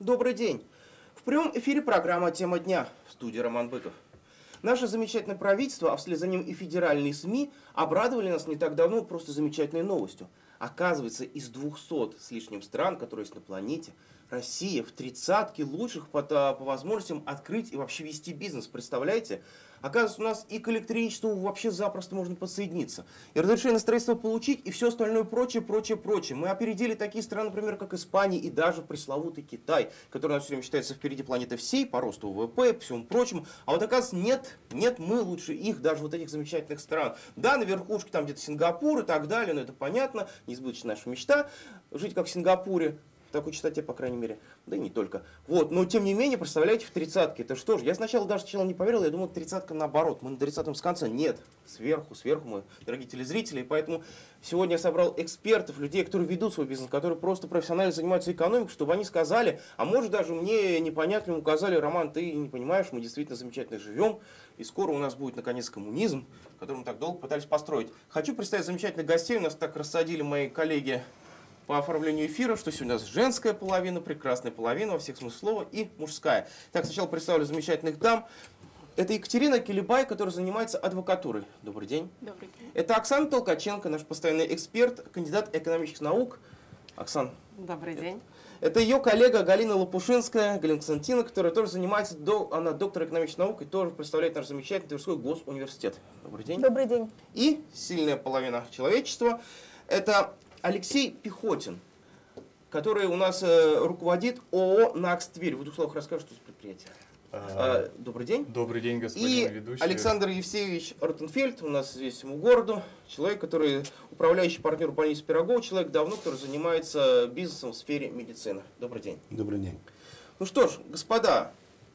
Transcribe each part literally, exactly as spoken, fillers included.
Добрый день. В прямом эфире программа «Тема дня», в студии Роман Быков. Наше замечательное правительство, а вслед за ним и федеральные СМИ, обрадовали нас не так давно просто замечательной новостью. Оказывается, из двухсот с лишним стран, которые есть на планете, Россия в тридцатке лучших по, по возможностям открыть и вообще вести бизнес. Представляете? Оказывается, у нас и к электричеству вообще запросто можно подсоединиться. И разрешение на строительство получить, и все остальное прочее, прочее, прочее. Мы опередили такие страны, например, как Испания и даже пресловутый Китай, который у нас все время считается впереди планеты всей по росту ВВП, по всему прочему. А вот оказывается, нет, нет, мы лучше их, даже вот этих замечательных стран. Да, на верхушке там где-то Сингапур и так далее, но это понятно, неизбыточная наша мечта, жить как в Сингапуре. В такой частоте, по крайней мере, да и не только. Вот, но тем не менее, представляете, в тридцатке, это что же, я сначала даже сначала не поверил, я думал, тридцатка наоборот, мы на тридцатом с конца. Нет, сверху, сверху мы, дорогие телезрители, и поэтому сегодня я собрал экспертов, людей, которые ведут свой бизнес, которые просто профессионально занимаются экономикой, чтобы они сказали, а может даже мне непонятно указали: Роман, ты не понимаешь, мы действительно замечательно живем, и скоро у нас будет наконец коммунизм, который мы так долго пытались построить. Хочу представить замечательных гостей, у нас так рассадили мои коллеги по оформлению эфира, что сегодня у нас женская половина, прекрасная половина во всех смыслах слова, и мужская. Так, сначала представлю замечательных дам. Это Екатерина Келебай, которая занимается адвокатурой. Добрый день. Добрый день. Это Оксана Толкаченко, наш постоянный эксперт, кандидат экономических наук. Оксан. Добрый день. Это ее коллега Галина Лопушинская, Галина Константиновна, которая тоже занимается, она доктор экономических наук и тоже представляет наш замечательный Тверской госуниверситет. Добрый день. Добрый день. И сильная половина человечества. Это Алексей Пехотин, который у нас э, руководит ООО «НАКС Тверь». В двух словах расскажешь, что это предприятие. А, добрый день. Добрый день, господин и ведущий. Александр Евсеевич Ротенфельд, у нас здесь всему городу, человек, который управляющий партнер больницы Пирогова, человек давно, который занимается бизнесом в сфере медицины. Добрый день. Добрый день. Ну что ж, господа,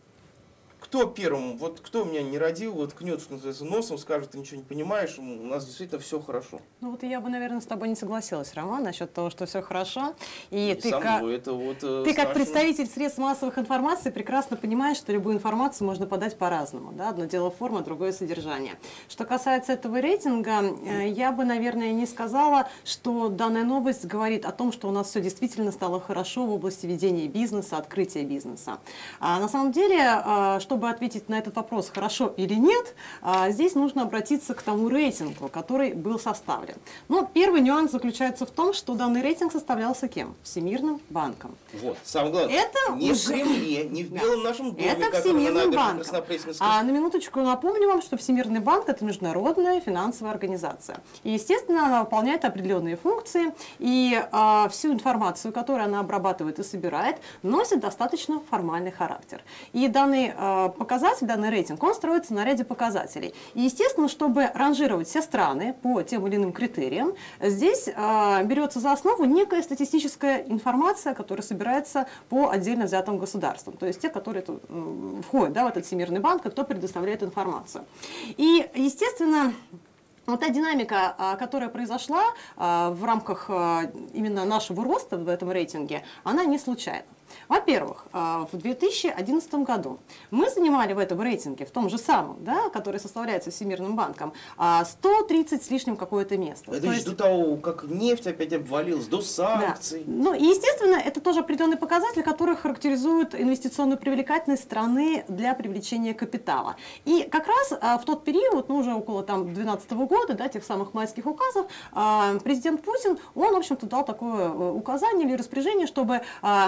кто первым, вот кто меня не родил, вот ткнет, что называется, носом, скажет: ты ничего не понимаешь, у нас действительно все хорошо. Ну вот я бы, наверное, с тобой не согласилась, Роман, насчет того, что все хорошо. И, и ты, как, это вот, э, ты как страшно. представитель средств массовых информации прекрасно понимаешь, что любую информацию можно подать по-разному. Да? Одно дело форма, другое содержание. Что касается этого рейтинга, э, я бы, наверное, не сказала, что данная новость говорит о том, что у нас все действительно стало хорошо в области ведения бизнеса, открытия бизнеса. А на самом деле, э, что Чтобы ответить на этот вопрос, хорошо или нет, здесь нужно обратиться к тому рейтингу, который был составлен. Но первый нюанс заключается в том, что данный рейтинг составлялся кем? Всемирным банком. Вот, самое главное, это не уже... в Кремле, не в Белом нашем доме, это Всемирным банком. А на минуточку напомню вам, что Всемирный банк – это международная финансовая организация. И, естественно, она выполняет определенные функции, и а, всю информацию, которую она обрабатывает и собирает, носит достаточно формальный характер. И данный а, показатель, данный рейтинг, он строится на ряде показателей. И, естественно, чтобы ранжировать все страны по тем или иным критериям, здесь э, берется за основу некая статистическая информация, которая собирается по отдельно взятым государствам. То есть те, которые тут, э, входят, да, в этот Всемирный банк, и кто предоставляет информацию. И, естественно, вот та динамика, которая произошла в рамках именно нашего роста в этом рейтинге, она не случайна. Во-первых, в две тысячи одиннадцатом году мы занимали в этом рейтинге, в том же самом, да, который составляется Всемирным банком, сто тридцать с лишним какое-то место. Это еще до того, как нефть опять обвалилась, до санкций. Да. Ну и, естественно, это тоже определенный показатель, который характеризует инвестиционную привлекательность страны для привлечения капитала. И как раз в тот период, ну уже около там две тысячи двенадцатого года, да, тех самых майских указов, президент Путин, он, в общем-то, дал такое указание или распоряжение, чтобы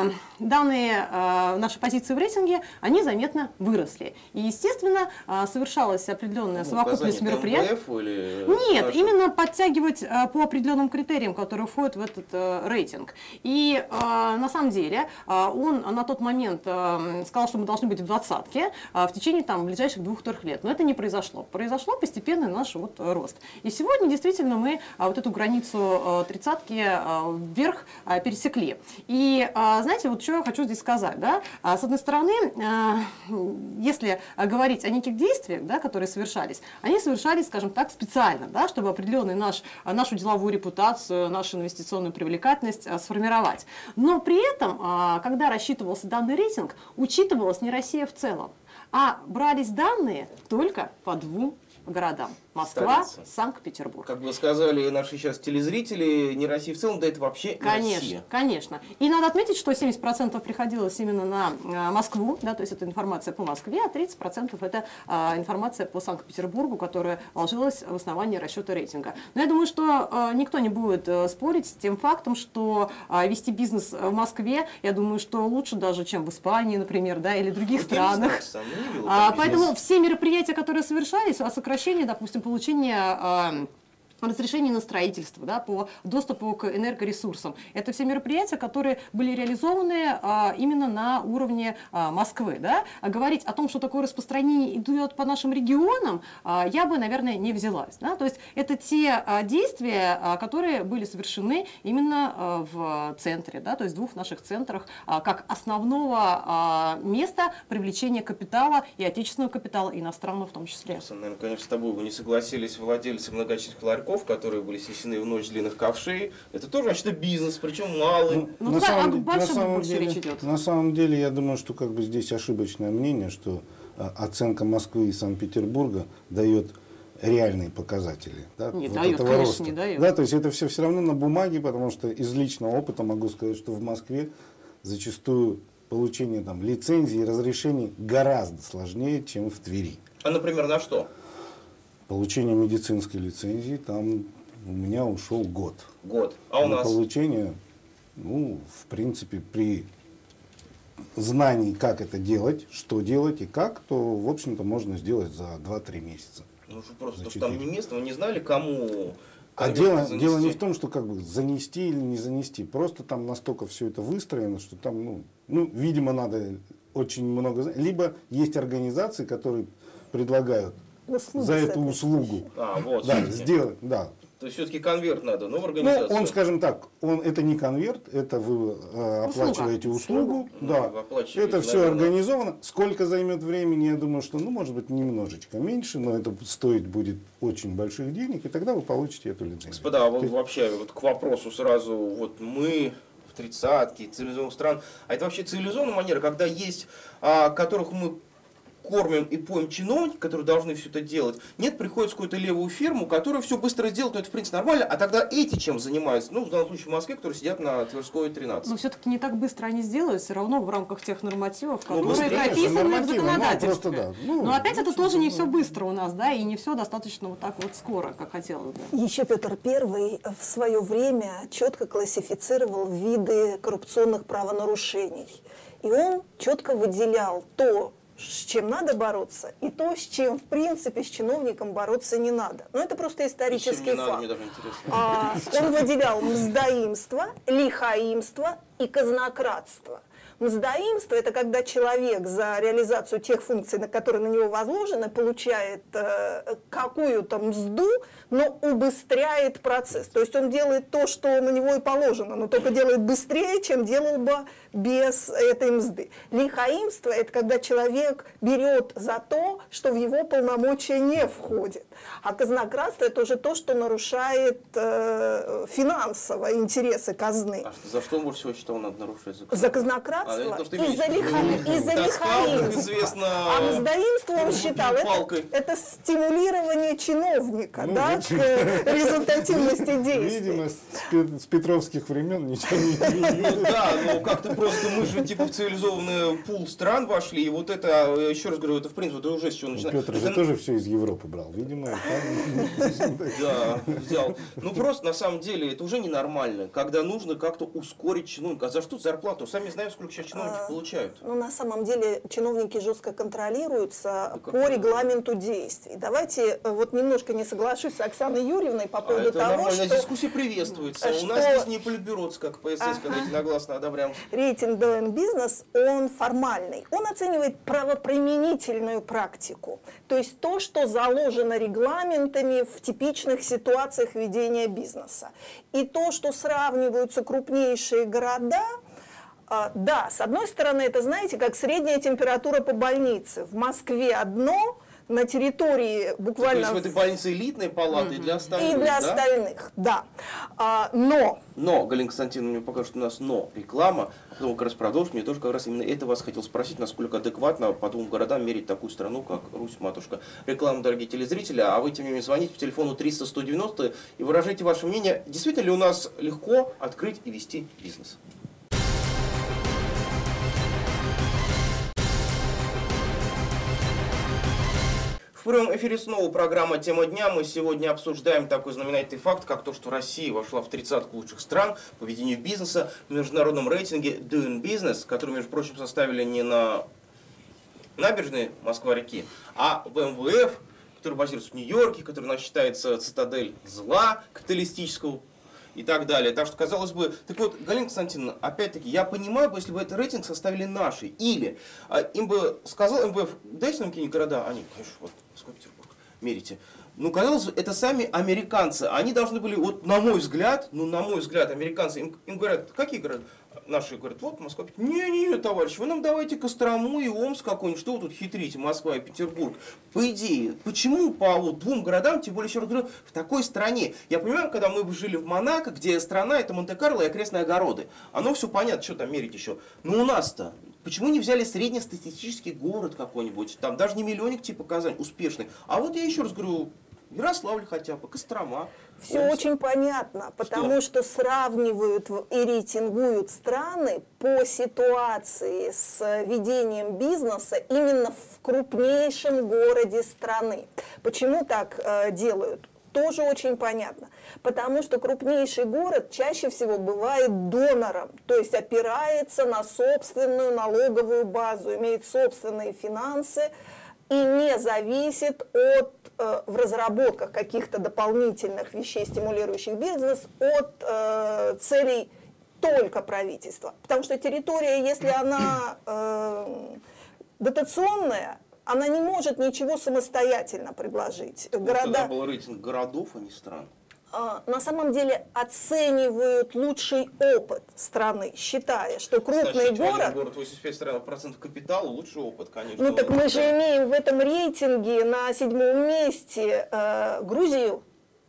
данные э, наши позиции в рейтинге, они заметно выросли. И, естественно, э, совершалась определенная ну, совокупность мероприятий. Или Нет, наши? именно подтягивать э, по определенным критериям, которые входят в этот э, рейтинг. И э, на самом деле э, он на тот момент э, сказал, что мы должны быть в двадцатке э, в течение там, ближайших двух-трех лет. Но это не произошло. Произошло постепенный наш вот, рост. И сегодня действительно мы э, вот эту границу э, тридцатки э, вверх э, пересекли. И э, знаете, вот что я хочу здесь сказать, да? С одной стороны, если говорить о неких действиях, да, которые совершались, они совершались, скажем так, специально, да, чтобы определенную наш, нашу деловую репутацию, нашу инвестиционную привлекательность сформировать. Но при этом, когда рассчитывался данный рейтинг, учитывалась не Россия в целом, а брались данные только по двум городам. Москва, Столица. Санкт-Петербург. Как бы сказали наши сейчас телезрители, не Россия в целом, да это вообще конечно, не Россия. Конечно. И надо отметить, что семьдесят процентов приходилось именно на а, Москву, да, то есть это информация по Москве, а тридцать процентов это а, информация по Санкт-Петербургу, которая ложилась в основании расчета рейтинга. Но я думаю, что а, никто не будет а, спорить с тем фактом, что а, вести бизнес в Москве, я думаю, что лучше даже, чем в Испании, например, да, или других Вот странах. Знаю, сам А, поэтому все мероприятия, которые совершались, о сокращении, допустим, получения а, разрешений на строительство, да, по доступу к энергоресурсам. Это все мероприятия, которые были реализованы а, именно на уровне а, Москвы. Да? А говорить о том, что такое распространение идет по нашим регионам, а, я бы, наверное, не взялась. Да? То есть это те а, действия, а, которые были совершены именно а, в центре, да? То есть в двух наших центрах, а, как основного а, места привлечения капитала и отечественного капитала, и иностранного в том числе. Наверное, конечно, с тобой бы не согласились владельцы многочисленных ларьков, которые были снесены в ночь длинных ковшей. Это тоже вообще бизнес, причем малый. Ну, на, туда самом, о большом на, самом больше деле, речь идет. на самом деле, я думаю, что как бы здесь ошибочное мнение, что а, оценка Москвы и Санкт-Петербурга дает реальные показатели. Да, Не вот дает, этого конечно, роста. не дает. Да, то есть это все все равно на бумаге, потому что из личного опыта могу сказать, что в Москве зачастую получение там, лицензий и разрешений гораздо сложнее, чем в Твери. А, например, на что? Получение медицинской лицензии, там у меня ушел год. Год. А у На нас? получение, ну, в принципе, при знании, как это делать, что делать и как, то, в общем-то, можно сделать за два-три месяца. Ну, что просто, За потому что там четыре. не место, мы не знали, кому А конверт дело, занести. дело не в том, что как бы занести или не занести. Просто там настолько все это выстроено, что там, ну, ну видимо, надо очень много знать. Либо есть организации, которые предлагают Услуги за с эту этой услугу А, вот. да, всё-таки. сделать, да. То есть все-таки конверт надо, но в Ну, организацию. он, скажем так, он это не конверт, это вы э, оплачиваете услугу, Ну, да. вы оплачиваете, Это все наверное. организовано. Сколько займет времени, я думаю, что, ну, может быть, немножечко меньше, но это стоить будет очень больших денег, и тогда вы получите эту лицензию. Господа, а вы То есть- вообще вот к вопросу сразу, вот мы в тридцатке, цивилизованных стран, а это вообще цивилизованная манера, когда есть, а, которых мы кормим и поем чиновники, которые должны все это делать. Нет, приходит в какую-то левую фирму, которая все быстро сделает, но это в принципе нормально, а тогда эти чем занимаются? Ну, в данном случае в Москве, которые сидят на Тверской тринадцать. Но все-таки не так быстро они сделают, все равно в рамках тех нормативов, Ну, которые быстрее, прописаны в нормативы, ну, законодательстве. просто да. Ну, Но опять в это общем-то, тоже не ну. все быстро у нас, да, и не все достаточно вот так вот скоро, как хотелось бы. Еще Петр Первый в свое время четко классифицировал виды коррупционных правонарушений. И он четко выделял то, с чем надо бороться, и то, с чем, в принципе, с чиновником бороться не надо. Но это просто исторический Чем не надо, факт. мне даже интересно. А, он выделял мздоимство, лихаимство и казнократство. Мздоимство – это когда человек за реализацию тех функций, на которые на него возложены, получает э, какую-то мзду, но убыстряет процесс. То есть он делает то, что на него и положено, но только делает быстрее, чем делал бы без этой мзды. Лихаимство – это когда человек берет за то, что в его полномочия не входит. А казнократство – это уже то, что нарушает э, финансово интересы казны. А что, за что он больше всего считал, надо нарушать закон? За казнократство А, это то, что и за, имеешь в лиха... виду. и за Таскал, как лихаимство. известно, А мздоимство он считал, это, палкой. это стимулирование чиновника, Ну, да, видимо. к результативности действий. Видимо, с, пе- с петровских времен ничего не Ну да, но как-то просто мы же типа в цивилизованный пул стран вошли, и вот это, еще раз говорю, это в принципе это уже с чего начинается. Петр же Это- тоже все из Европы брал, видимо. там- Да, взял. Ну просто на самом деле это уже ненормально, когда нужно как-то ускорить чиновника. А за что зарплату? Сами знаем, сколько сейчас чиновники А, получают. Ну, на самом деле, чиновники жестко контролируются как по это? регламенту действий. Давайте э, вот немножко не соглашусь с Оксаной Юрьевной по А поводу это того, нормально, что дискуссия приветствуется. А У нас что- здесь не политбюро, как ПСС, когда Ага. единогласно одобряем. рейтинг Doing Business, он формальный. Он оценивает правоприменительную практику. То есть то, что заложено регламентами в типичных ситуациях ведения бизнеса. И то, что сравниваются крупнейшие города, а, да, с одной стороны, это, знаете, как средняя температура по больнице. В Москве одно, на территории буквально... То есть в этой больнице элитной палаты и для остальных, И для да? остальных, да. А, но... Но, Галина Константиновна мне покажет, что у нас но реклама, а потом как раз продолжим. Мне тоже как раз именно это вас хотел спросить, насколько адекватно по двум городам мерить такую страну, как Русь-матушка. Реклама, дорогие телезрители, а вы, тем не менее, звоните по телефону триста сто девяносто и выражайте ваше мнение, действительно ли у нас легко открыть и вести бизнес. В прямом эфире снова программа «Тема дня». Мы сегодня обсуждаем такой знаменательный факт, как то, что Россия вошла в тридцатку лучших стран по ведению бизнеса в международном рейтинге Doing Business, который, между прочим, составили не на набережной Москва-реки, а в эм вэ эф, который базируется в Нью-Йорке, который у нас считается цитадель зла капиталистического и так далее. Так что, казалось бы, так вот, Галина Константиновна, опять-таки, я понимаю, если бы этот рейтинг составили наши, или а, им бы сказал эм вэ эф, дайте нам какие-нибудь города, они, конечно, вот, Москва-Петербург, мерите. Ну, казалось бы, это сами американцы, они должны были, вот, на мой взгляд, ну, на мой взгляд, американцы, им, им говорят, какие города? Наши говорят, вот Москва, не-не-не, товарищ, вы нам давайте Кострому и Омск какой-нибудь, что вы тут хитрите, Москва и Петербург. По идее, почему по вот двум городам, тем более, еще раз говорю, в такой стране? Я понимаю, когда мы жили в Монако, где страна, это Монте-Карло и окрестные огороды. Оно все понятно, что там мерить еще. Но у нас-то, почему не взяли среднестатистический город какой-нибудь, там даже не миллионник типа Казань, успешный. А вот я еще раз говорю, Ярославль хотя бы, Кострома. Все Омск. Очень понятно, потому что? что сравнивают и рейтингуют страны по ситуации с ведением бизнеса именно в крупнейшем городе страны. Почему так э, делают? Тоже очень понятно. Потому что крупнейший город чаще всего бывает донором, то есть опирается на собственную налоговую базу, имеет собственные финансы и не зависит от, э, в разработках каких-то дополнительных вещей, стимулирующих бизнес, от э, целей только правительства. Потому что территория, если она э, дотационная, она не может ничего самостоятельно предложить. Города... Тогда был рейтинг городов, а не стран. На самом деле оценивают лучший опыт страны, считая, что крупный город... город восемьдесят пять процентов капитала, лучший опыт, конечно. Ну так мы же имеем в этом рейтинге на седьмом месте э, Грузию.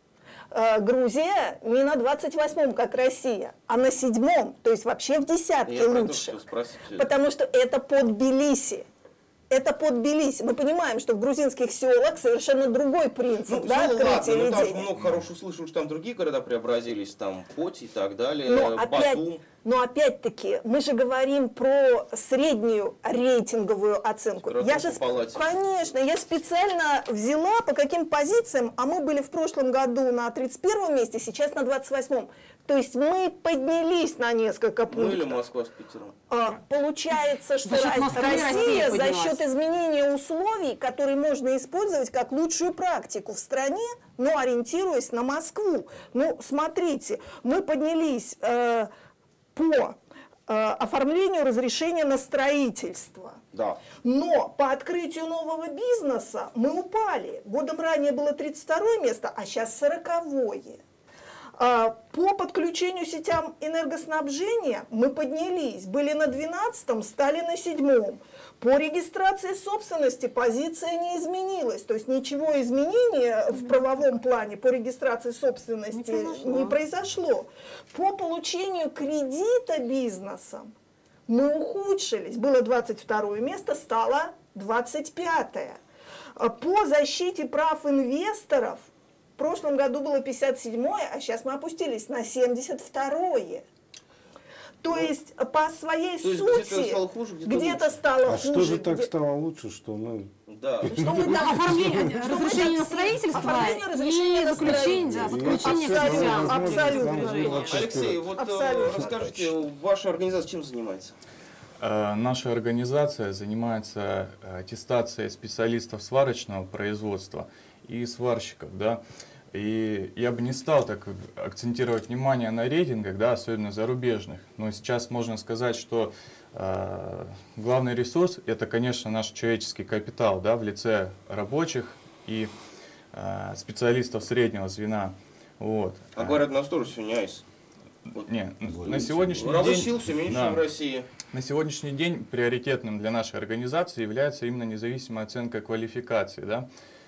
Э, Грузия не на двадцать восьмом, как Россия, а на седьмом, то есть вообще в десятке лучше. Потому что это под Тбилиси. Это под Тбилиси. Мы понимаем, что в грузинских селах совершенно другой принцип, ну, да, ну, открытия ладно, людей. Ну, там много хорошего слышу, что там другие города преобразились, там Поти и так далее, но опять, Батум. Но опять-таки, мы же говорим про среднюю рейтинговую оценку. Я же, конечно, я специально взяла по каким позициям, а мы были в прошлом году на тридцать первом месте, сейчас на двадцать восьмом. То есть мы поднялись на несколько пунктов. Ну или Москва с Питером. А, получается, что Россия за счет изменения условий, которые можно использовать как лучшую практику в стране, но ориентируясь на Москву. Ну, смотрите, мы поднялись э, по э, оформлению разрешения на строительство. Да. Но по открытию нового бизнеса мы упали. Годом ранее было тридцать второе место, а сейчас сороковое. По подключению сетям энергоснабжения мы поднялись, были на двенадцатом, стали на седьмом. По регистрации собственности позиция не изменилась, то есть ничего изменения в правовом плане по регистрации собственности не произошло. Не произошло. По получению кредита бизнесом мы ухудшились, было двадцать второе место, стало двадцать пятое. По защите прав инвесторов в прошлом году было пятьдесят седьмое, а сейчас мы опустились на семьдесят второе. То ну, есть по своей то сути где-то стало хуже, где-то, где-то стало а хуже. А что же так где... стало лучше, что мы... Да. Что мы там оформление разрешение на строительство и заключение, подключение к абсолютно. Алексей, вот расскажите, ваша организация чем занимается? Наша организация занимается аттестацией специалистов сварочного производства и сварщиков, да. И я бы не стал так акцентировать внимание на рейтингах, да, особенно зарубежных. Но сейчас можно сказать, что э, главный ресурс — это, конечно, наш человеческий капитал, да, в лице рабочих и э, специалистов среднего звена. Вот. А говорят, у нас тоже сегодня айс. Вот. Не, на сегодняшний Рабочей день, сил все меньше да, в России. на сегодняшний день приоритетным для нашей организации является именно независимая оценка квалификации, да,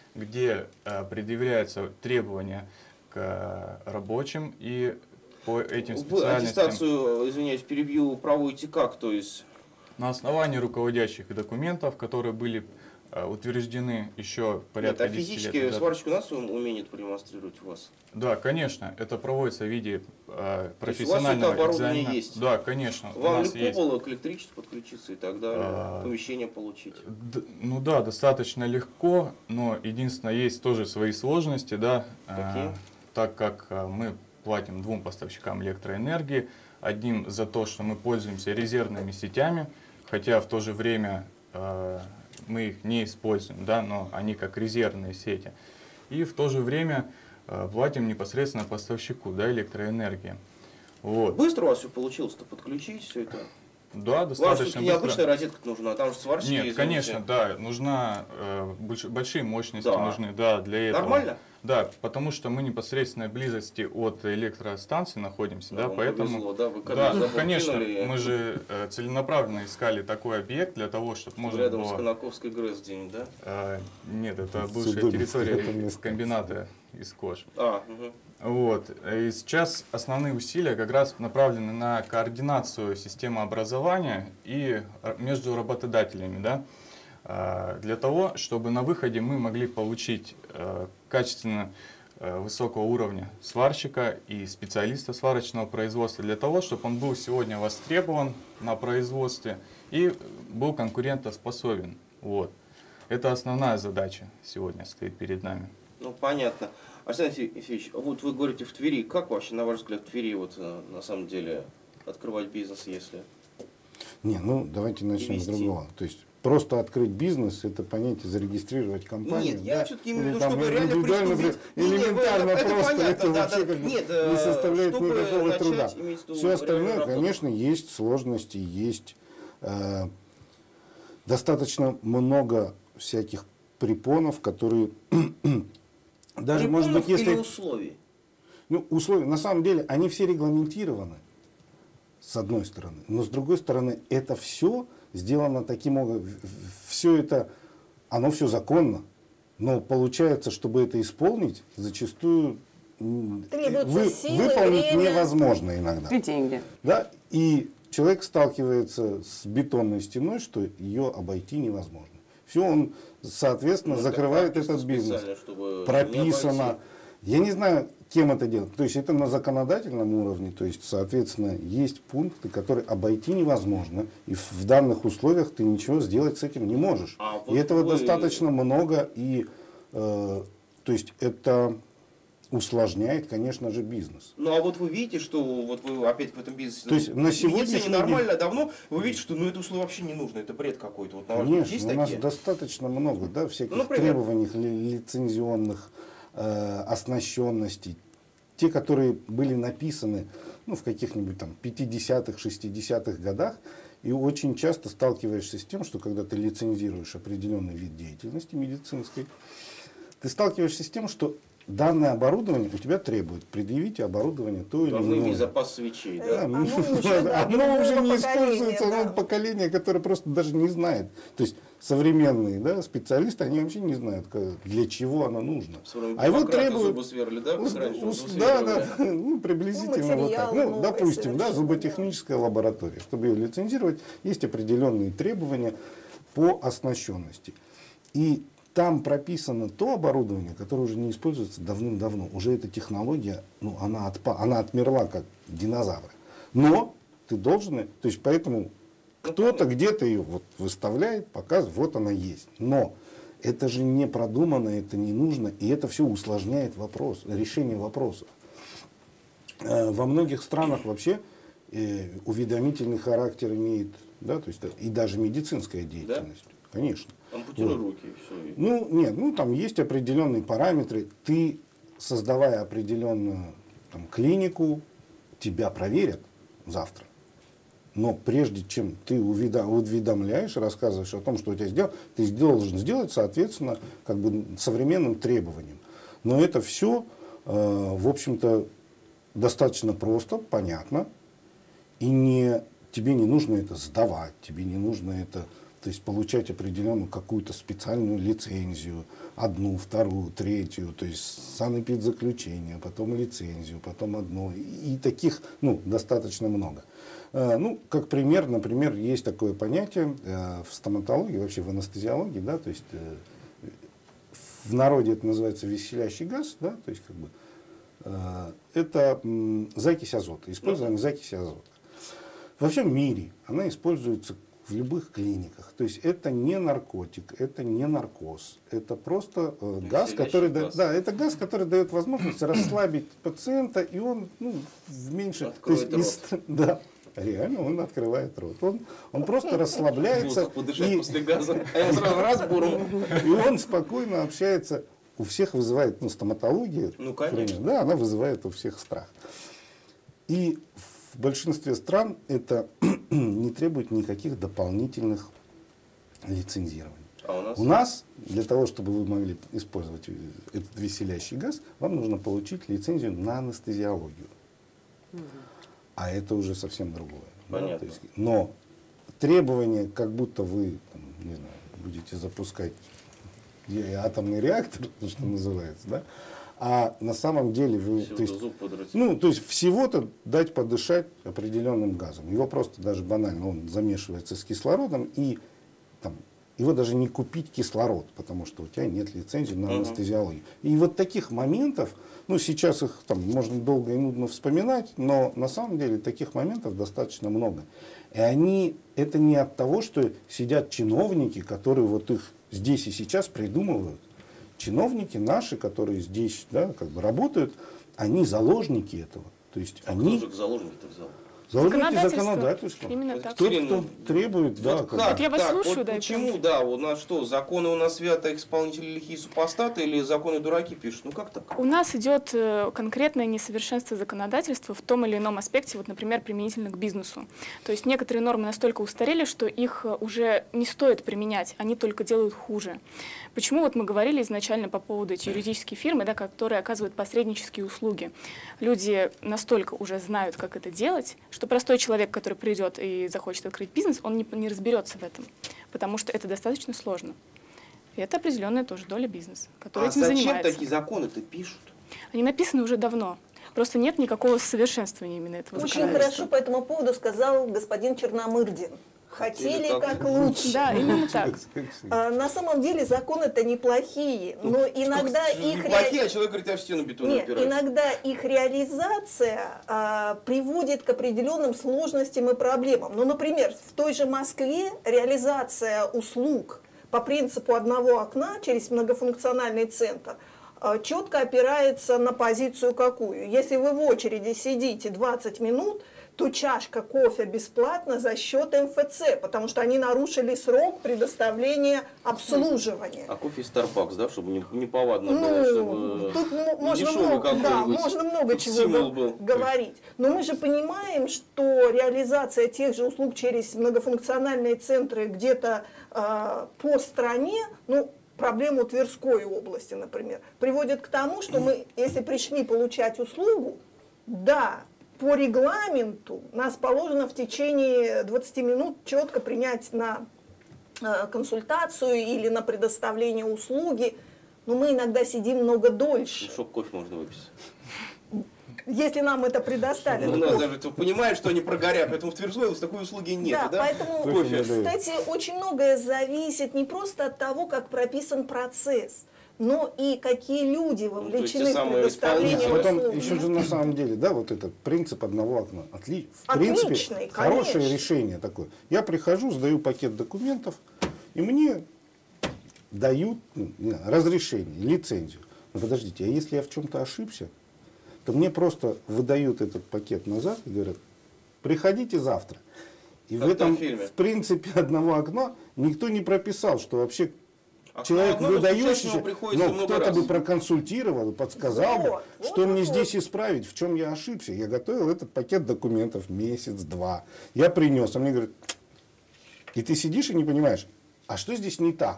где э, предъявляются требования к э, рабочим, и по этим специальностям... Вы аттестацию, извиняюсь, перебью, проводите как? То есть... На основании руководящих документов, которые были э, утверждены еще порядка Нет, а десяти лет физически назад. сварщик у нас умеет продемонстрировать у вас? Да, конечно, это проводится в виде э, То профессионального есть у вас это оборудование экзамена. есть? Да, конечно. у Вам нас легко есть. было к электричеству подключиться и так далее, А, помещение получить? Д- ну да, достаточно легко, но единственное, есть тоже свои сложности, да, Какие? э, так как э, мы платим двум поставщикам электроэнергии, одним за то, что мы пользуемся резервными сетями, хотя в то же время э, мы их не используем, да, но они как резервные сети, и в то же время э, платим непосредственно поставщику, да, электроэнергии. Вот. Быстро у вас все получилось-то подключить все это? Да, Вам достаточно все-таки быстро. необычная розетка нужна, там же сварщики. Нет, извините. конечно, да, нужна э, больш- большие мощности Да. нужны, да, для этого. Нормально? Да, потому что мы непосредственной близости от электростанции находимся, да, Вам поэтому. повезло, да, вы ко Да, мне забор конечно, кинули. мы же э, целенаправленно искали такой объект для того, чтобы можно Рядом было. с Конаковской ГРЭС где-нибудь, да? Э, нет, это С бывшая Удобной территория это место. комбината из кож. А, угу. Вот. И сейчас основные усилия как раз направлены на координацию системы образования и между работодателями, да, а, для того, чтобы на выходе мы могли получить а, качественно а, высокого уровня сварщика и специалиста сварочного производства, для того, чтобы он был сегодня востребован на производстве и был конкурентоспособен. Вот. Это основная задача сегодня стоит перед нами. Ну, понятно. Александр Ефимович, вот вы говорите в Твери. Как вообще, на ваш взгляд, в Твери вот э, на самом деле открывать бизнес, если... Не, ну давайте начнем с Вести. другого. То есть просто открыть бизнес, это понятие зарегистрировать компанию. Нет, я да, все-таки имею в или виду, там чтобы реально индивидуально, приступить. блин, Не, не, элементарно это просто, понятно, это да, вообще да. как бы Нет, не э, составляет чтобы никакого начать, труда. иметь в виду Все остальное, реальную работу. конечно, есть сложности, есть э, достаточно много всяких препонов, которые даже, может быть, Препонов или если... условий? Ну, условия, на самом деле, они все регламентированы, с одной стороны. Но с другой стороны, это все сделано таким образом, все это, оно все законно. Но получается, чтобы это исполнить, зачастую м, Требуются вы- силы, выполнить время. невозможно иногда. И деньги. Да? И человек сталкивается с бетонной стеной, что ее обойти невозможно. Все, он, соответственно, Ну, это закрывает прописано этот бизнес. специально, чтобы не Прописано. обойти. Я не знаю, кем это делать. То есть это на законодательном уровне, то есть, соответственно, есть пункты, которые обойти невозможно, и в в данных условиях ты ничего сделать с этим не можешь. А и вот этого вы- достаточно много, и э, то есть это усложняет, конечно же, бизнес. Ну а вот вы видите, что вот вы опять в этом бизнесе, То есть ну, на в медицине сегодняшний нормально давно, вы видите, что ну это условие вообще не нужно, это бред какой-то. Вот на ваш взгляд, есть Конечно, у нас такие? достаточно много, да, всяких Ну, например? требований ли- лицензионных, э, оснащенностей. Те, которые были написаны ну, в каких-нибудь там пятидесятых, шестидесятых годах, и очень часто сталкиваешься с тем, что когда ты лицензируешь определенный вид деятельности медицинской, ты сталкиваешься с тем, что данное оборудование у тебя требует. Предъявите оборудование то или Должны иметь иное. запас свечей, Да, да? ну, Оно уже, да, оно уже не другого используется, поколения, оно да. поколение, которое просто даже не знает. То есть современные да, специалисты, они вообще не знают, как- для чего оно нужно. Вспомним, А его Гиппократа требуют... зубы сверли, да? Ус- как раньше ус- зубы да, сверлили. да, ну, приблизительно Ну, вот так. материалы Ну, новые допустим, да, совершенно, зуботехническая лаборатория. Чтобы ее лицензировать, есть определенные требования по оснащенности. И там прописано то оборудование, которое уже не используется давным-давно. Уже эта технология, ну, она, отпа, она отмерла, как динозавры. Но ты должен, то есть поэтому кто-то где-то ее вот выставляет, показывает, вот она есть. Но это же не продумано, это не нужно, и это все усложняет вопрос, решение вопросов. Э, Во многих странах вообще э, уведомительный характер имеет, да, то есть и даже медицинская деятельность, конечно. Ампутируй Вот. руки, и все. Ну, нет, ну там есть определенные параметры. Ты, создавая определенную там, клинику, тебя проверят завтра. Но прежде чем ты уведа- уведомляешь, рассказываешь о том, что у тебя сделал, ты должен сделать, соответственно, как бы современным требованиям. Но это все, э, в общем-то, достаточно просто, понятно, и не, тебе не нужно это сдавать, тебе не нужно это, то есть получать определенную какую-то специальную лицензию, одну, вторую, третью, то есть санэпидзаключение, потом лицензию, потом одно, и, и таких, ну, достаточно много. Э, ну, как пример, например, есть такое понятие э, в стоматологии, вообще в анестезиологии, да, то есть э, в народе это называется веселящий газ, да, то есть как бы э, это м, закись азота, использование закиси азота. Во всем мире она используется в любых клиниках. То есть это не наркотик, это не наркоз, это просто э, газ, который газ. Да, да, это газ, который дает возможность расслабить пациента, и он, ну, в меньше, Откроет то есть, из, да, реально он открывает рот, он, он просто расслабляется подышать и, после газа, а ему сразу раз буром. и он спокойно общается. У всех вызывает, ну, стоматология, Ну, конечно. да, она вызывает у всех страх. И в большинстве стран это не требует никаких дополнительных лицензирований. А у нас? У нас, для того, чтобы вы могли использовать этот веселящий газ, вам нужно получить лицензию на анестезиологию. Угу. А это уже совсем другое. Понятно. Да? То есть, но требования, как будто вы, там, не знаю, будете запускать атомный реактор, что называется, да? А на самом деле вы, то есть, ну, то есть всего-то дать подышать определенным газом. Его просто даже банально, он замешивается с кислородом, и там, его даже не купить кислород, потому что у тебя нет лицензии на анестезиологию. И вот таких моментов, ну, сейчас их там можно долго и нудно вспоминать, но на самом деле таких моментов достаточно много. И они, это не от того, что сидят чиновники, которые вот их здесь и сейчас придумывают. Чиновники наши, которые здесь, да, как бы работают, они заложники этого. То есть а они... кто же заложники-то взял? Заложники законодательства. Именно так. Тот, кто требует, да. Вот как как? Вот я вас так, слушаю, вот да, и почему, прям- да, у нас что, законы у нас свято, исполнители лихие супостаты или законы дураки пишут? Ну как так? У нас идет э, конкретное несовершенство законодательства в том или ином аспекте, вот, например, применительно к бизнесу. То есть некоторые нормы настолько устарели, что их э, уже не стоит применять, они только делают хуже. Почему вот мы говорили изначально по поводу этих юридических фирм, да, которые оказывают посреднические услуги. Люди настолько уже знают, как это делать, что простой человек, который придет и захочет открыть бизнес, он не, не разберется в этом, потому что это достаточно сложно. И это определенная тоже доля бизнеса, который А этим зачем занимается. такие законы-то пишут? Они написаны уже давно. Просто нет никакого совершенствования именно этого Очень законодательства. хорошо по этому поводу сказал господин Черномырдин. Хотели Или как как лучше. Да, именно так. А, на самом деле законы-то неплохие, но иногда их Неплохие, ре- а человек говорит, я в стену бетон Нет, опираюсь. иногда их реализация а, приводит к определенным сложностям и проблемам. Ну, например, в той же Москве реализация услуг по принципу одного окна через многофункциональный центр а, четко опирается на позицию какую. Если вы в очереди сидите двадцать минут, то чашка кофе бесплатно за счет эм эф цэ, потому что они нарушили срок предоставления обслуживания. А кофе из Starbucks, да, чтобы не, не повадно Ну, было, чтобы тут ну, можно, дешевый много, да, какой-нибудь, можно много чтобы чего стимул г- был. говорить. Но мы же понимаем, что реализация тех же услуг через многофункциональные центры где-то э, по стране, ну, проблему Тверской области, например, приводит к тому, что мы, если пришли получать услугу, да, по регламенту нас положено в течение двадцати минут четко принять на э, консультацию или на предоставление услуги, но мы иногда сидим много дольше. Ну, шок кофе можно выписать. Если нам это предоставят. Ну, у нас даже понимают, что они прогорят, поэтому в Тверской области такой услуги нет, Да, да? поэтому, Кофе не дают. кстати, очень многое зависит не просто от того, как прописан процесс, но и какие люди вовлечены те в самые предоставление исполнители. Потом услуг. еще же на самом деле, да, вот этот принцип одного окна. Отли... В Отличный, принципе, хорошее конечно. решение такое. Я прихожу, сдаю пакет документов, и мне дают, ну, не знаю, разрешение, лицензию. Но подождите, а если я в чем-то ошибся, то мне просто выдают этот пакет назад и говорят, приходите завтра. И Как в этом, в фильме. в принципе, одного окна никто не прописал, что вообще А человек одно встречного выдающийся, приходится но много кто-то раз. бы проконсультировал, подсказал бы, Вот, что вот, мне вот. здесь исправить, в чем я ошибся. Я готовил этот пакет документов месяц-два. Я принес, а мне говорят, и ты сидишь и не понимаешь, а что здесь не так?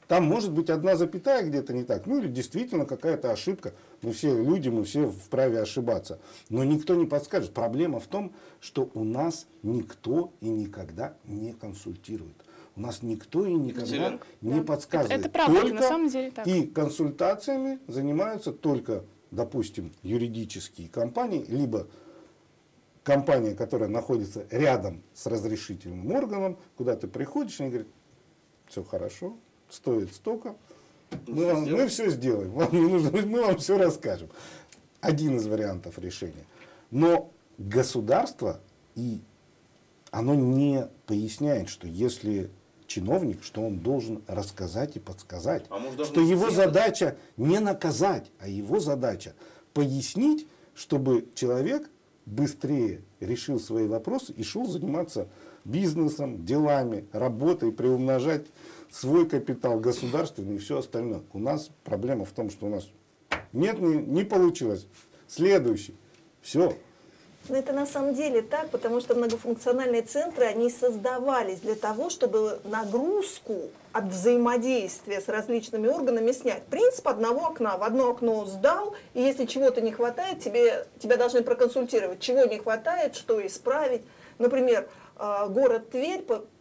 Там может быть одна запятая где-то не так, ну или действительно какая-то ошибка. Мы все люди, мы все вправе ошибаться. Но никто не подскажет. Проблема в том, что у нас никто и никогда не консультирует. У нас никто и никогда не да. подсказывает. Это, это правда, только на самом деле так. И консультациями занимаются только, допустим, юридические компании, либо компания, которая находится рядом с разрешительным органом, куда ты приходишь, и они говорят, все хорошо, стоит столько, мы, вам, мы все сделаем, вам не нужно, мы вам все расскажем. Один из вариантов решения. Но государство, и оно не поясняет, что если чиновник, что он должен рассказать и подсказать, а может, что его задача не наказать, а его задача пояснить, чтобы человек быстрее решил свои вопросы и шел заниматься бизнесом, делами, работой, приумножать свой капитал государственный и все остальное. У нас проблема в том, что у нас нет, не, не получилось. Следующий. Все. Но это на самом деле так, потому что многофункциональные центры, они создавались для того, чтобы нагрузку от взаимодействия с различными органами снять. Принцип одного окна. В одно окно сдал, и если чего-то не хватает, тебе, тебя должны проконсультировать, чего не хватает, что исправить. Например, город Тверь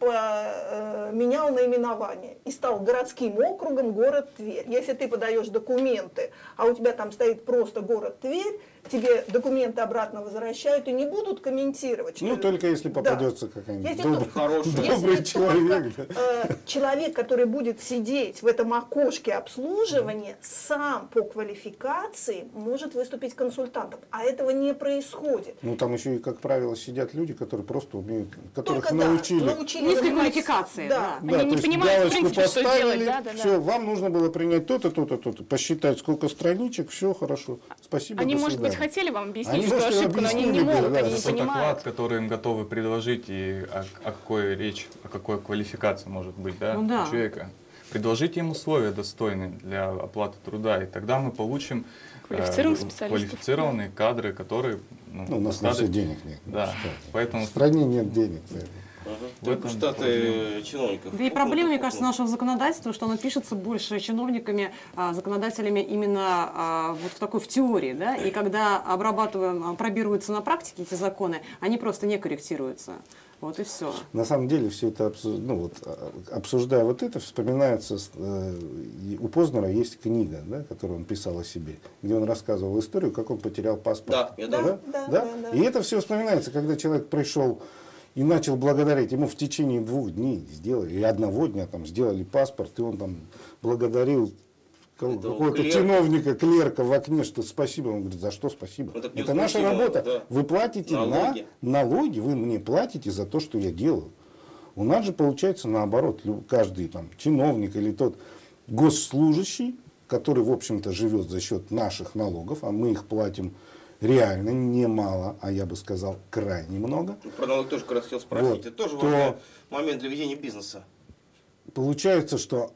поменял наименование и стал городским округом город Тверь. Если ты подаешь документы, а у тебя там стоит просто город Тверь, тебе документы обратно возвращают и не будут комментировать. Ну, что... только если попадется да. какой-нибудь добрый, хороший. добрый если человек. Только, э, человек, который будет сидеть в этом окошке обслуживания, сам по квалификации может выступить консультантом. А этого не происходит. Ну, там еще и, как правило, сидят люди, которые просто умеют, которых Только, научили. Да, научили Низкой заниматься. квалификации, да. Да, Они не то есть понимают, в галочку принципе, что поставили, делать. Да, да, да. все, вам нужно было принять то-то, то-то, то-то, посчитать, сколько страничек, все хорошо. Спасибо, Они, до может быть, свидания. хотели вам объяснить, Они, что может, ошибку, но они не объяснили бы, могут, да, они не это Тот понимают. оклад, который им готовы предложить, и о, о какой речь, о какой квалификации может быть, да, Ну да. у человека. Предложите им условия достойные для оплаты труда, и тогда мы получим Квалифицированных э, специалистов. квалифицированные кадры, которые... Ну, Ну, у нас на все достаточно- денег нет. Да, Что? поэтому... В стране нет денег. Ага. В Только этом штаты проблема. чиновников. Да и проблема, мне кажется, нашего законодательства, что оно пишется больше чиновниками, а, законодателями именно а, вот в такой в теории, да, и когда обрабатываем, а, пробируются на практике эти законы, они просто не корректируются. Вот и все. На самом деле, все это обсу- ну, вот, а, обсуждая вот это, вспоминается, э, и у Познера есть книга, да, которую он писал о себе, где он рассказывал историю, как он потерял паспорт. Да, я Да, тоже. да, Да? да, да. И это все вспоминается, когда человек пришел и начал благодарить. Ему в течение двух дней сделали, или одного дня там сделали паспорт, и он там благодарил кого- Этого какого-то клерка. чиновника, клерка в окне, что спасибо. Он говорит, за что спасибо? Ну, так Это наша невозмутимо, работа. да. Вы платите Налоги. на налоги, вы мне платите за то, что я делаю. У нас же получается наоборот. Лю- Каждый там чиновник или тот госслужащий, который, в общем-то, живет за счет наших налогов, а мы их платим реально немало, а я бы сказал крайне много. Про налог тоже как раз хотел спросить. Вот, Это тоже то- важный момент для ведения бизнеса. Получается, что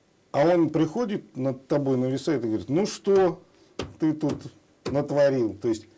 а он приходит над тобой, нависает и говорит, ну что ты тут натворил? То есть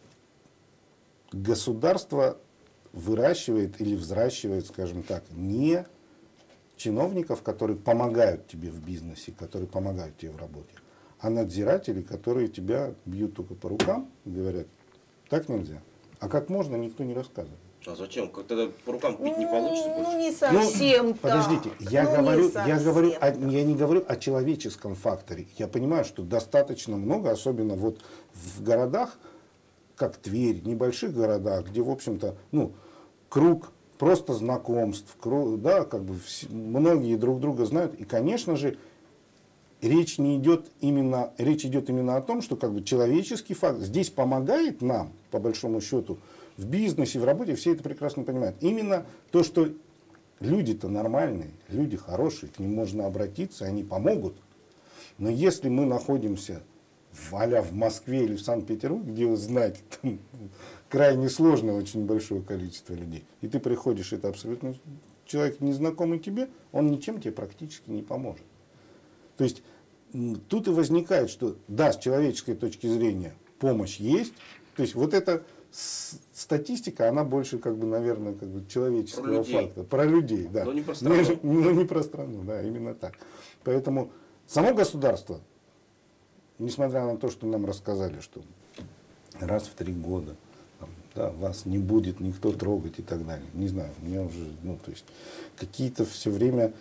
государство выращивает или взращивает, скажем так, не чиновников, которые помогают тебе в бизнесе, которые помогают тебе в работе, а надзиратели, которые тебя бьют только по рукам и говорят, так нельзя. А как можно, никто не рассказывает. А зачем? Как тогда по рукам бить не получится Ну, больше? не совсем Ну, так. подождите, я, Ну, не говорю, я, совсем говорю о, так. я не говорю о человеческом факторе. Я понимаю, что достаточно много, особенно вот в городах, как Тверь, небольших городах, где, в общем-то, ну, круг просто знакомств, круг, да, как бы вс- многие друг друга знают. И, конечно же, речь не идет именно, речь идет именно о том, что как бы человеческий фактор здесь помогает нам, по большому счету, в бизнесе, в работе, все это прекрасно понимают. Именно то, что люди-то нормальные, люди хорошие, к ним можно обратиться, они помогут. Но если мы находимся в, а-ля в Москве или в Санкт-Петербурге, где знать там, крайне сложно очень большое количество людей, и ты приходишь, это абсолютно человек незнакомый тебе, он ничем тебе практически не поможет. То есть м, тут и возникает, что да, с человеческой точки зрения помощь есть, то есть вот это статистика, она больше, как бы, наверное, как бы человеческого Про людей. факта. Про людей, да. Но не про страну. Неж- Но не про страну, да, именно так. Поэтому само государство, несмотря на то, что нам рассказали, что раз в три года там, да, вас не будет никто трогать и так далее. Не знаю, у меня уже, ну, то есть, какие-то все время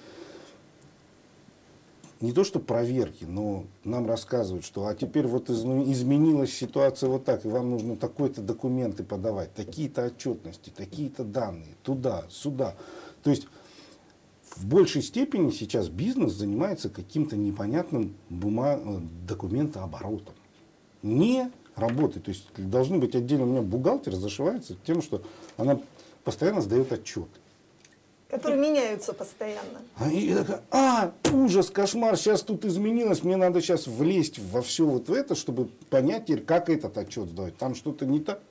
не то что проверки, но нам рассказывают, что а теперь вот из- изменилась ситуация вот так, и вам нужно такой-то документы подавать, такие-то отчетности, такие-то данные, туда, сюда. То есть в большей степени сейчас бизнес занимается каким-то непонятным бума... документооборотом. Не работает. То есть должны быть отдельно, у меня бухгалтер зашивается тем, что она постоянно сдает отчет. Которые меняются постоянно. А, и такая, а, ужас, кошмар, сейчас тут изменилось, мне надо сейчас влезть во все вот это, чтобы понять, теперь, как этот отчет сдавать. Там что-то не так.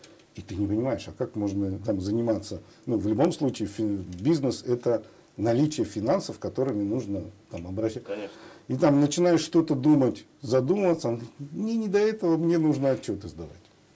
И ты не понимаешь, а как можно там заниматься. Ну, в любом случае, фи- бизнес – это наличие финансов, которыми нужно там обращаться. Конечно. И там начинаешь что-то думать, задумываться, мне не до этого, мне нужно отчеты сдавать.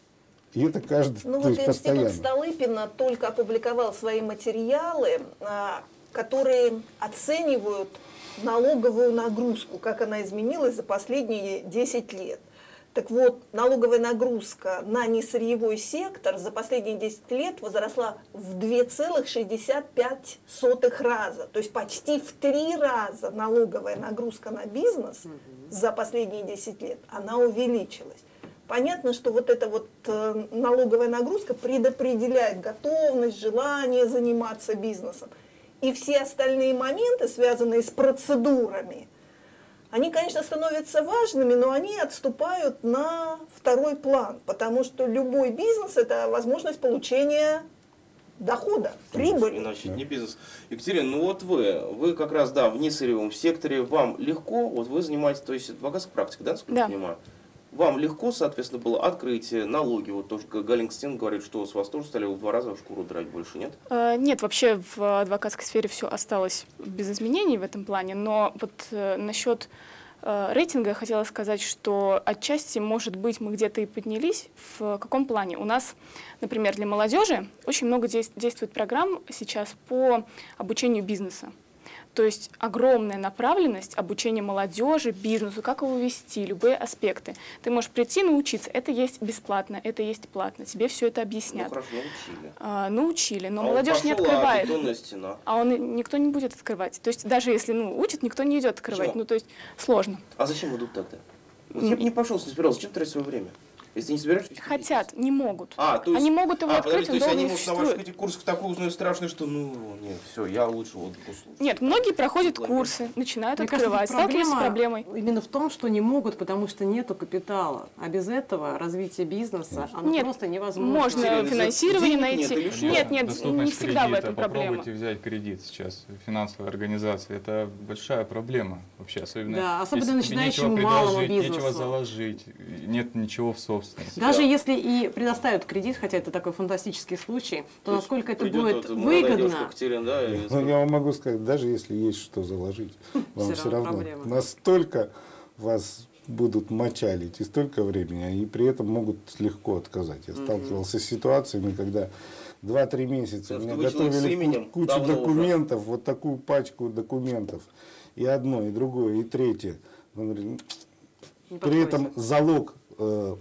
И это каждый, Ну то вот есть постоянно. Институт Столыпина только опубликовал свои материалы, а, которые оценивают налоговую нагрузку, как она изменилась за последние десять лет. Так вот, налоговая нагрузка на несырьевой сектор за последние десять лет возросла в два целых шестьдесят пять сотых раза. То есть почти в три раза налоговая нагрузка на бизнес за последние десять лет, она увеличилась. Понятно, что вот эта вот э, налоговая нагрузка предопределяет готовность, желание заниматься бизнесом. И все остальные моменты, связанные с процедурами, они, конечно, становятся важными, но они отступают на второй план, потому что любой бизнес – это возможность получения дохода, прибыли. Иначе не бизнес. Екатерина, ну вот вы, вы как раз, да, в несырьевом секторе, вам легко, вот вы занимаетесь, то есть адвокатской практикой, да, насколько я Да. понимаю? Вам легко, соответственно, было открытие, налоги, вот тоже Галина Константиновна говорит, что с вас тоже стали в два раза в шкуру драть, больше нет? Э, Нет, вообще в адвокатской сфере все осталось без изменений в этом плане, но вот э, насчет э, рейтинга я хотела сказать, что отчасти, может быть, мы где-то и поднялись. В каком плане? У нас, например, для молодежи очень много дейс- действует программ сейчас по обучению бизнеса. То есть огромная направленность обучения молодежи, бизнесу, как его вести, любые аспекты. Ты можешь прийти научиться, это есть бесплатно, это есть платно, тебе все это Ну объяснят. хорошо, научили. А, научили, но А он молодежь не пошел, а открывает. бетонная стена. А он и- никто не будет открывать. То есть даже если ну, учат, никто не идет открывать. Почему? Ну, то есть сложно. А зачем идут тогда? Вот я бы не пошел, не собирался, зачем тратить свое время? Если не собираешься вести Хотят, не могут. А, то есть, Они могут его а, открыть, подожди, он то есть долго они не могут на ваших существует. этих курсах такое узнают страшное, что ну нет, все, я лучше вот послушаю. Нет, многие проходят Ладно. курсы, начинают Мне кажется, открывать, тут сталкиваются с проблема проблемой. именно в том, что не могут, потому что нету капитала. А без этого развитие бизнеса, оно Нет, просто невозможно. можно Екатерина, финансирование денег найти. нет или что? Нет, нет, Доступность не всегда в кредита. этом проблема. Попробуйте взять кредит сейчас в финансовой организации. Это большая проблема вообще, особенно, Да, особенно если тебе начинающему нечего малому предложить, бизнесу. нечего заложить, нет ничего в собственности. Даже Да. если и предоставят кредит, хотя это такой фантастический случай, то есть насколько это придет будет вот молодая девушка выгодно. Екатерина, да, и Ну, скажет, я вам могу сказать, даже если есть что заложить, вам Всё все равно равно проблема. настолько вас будут мочалить и столько времени, и при этом могут легко отказать. Я сталкивался с ситуациями, когда два-три месяца Потому мне что вы человек с готовили именем ку- кучу давно уже. документов, вот такую пачку документов, и одно, и другое, и третье. Он говорит, Не при подходит. этом залог, э,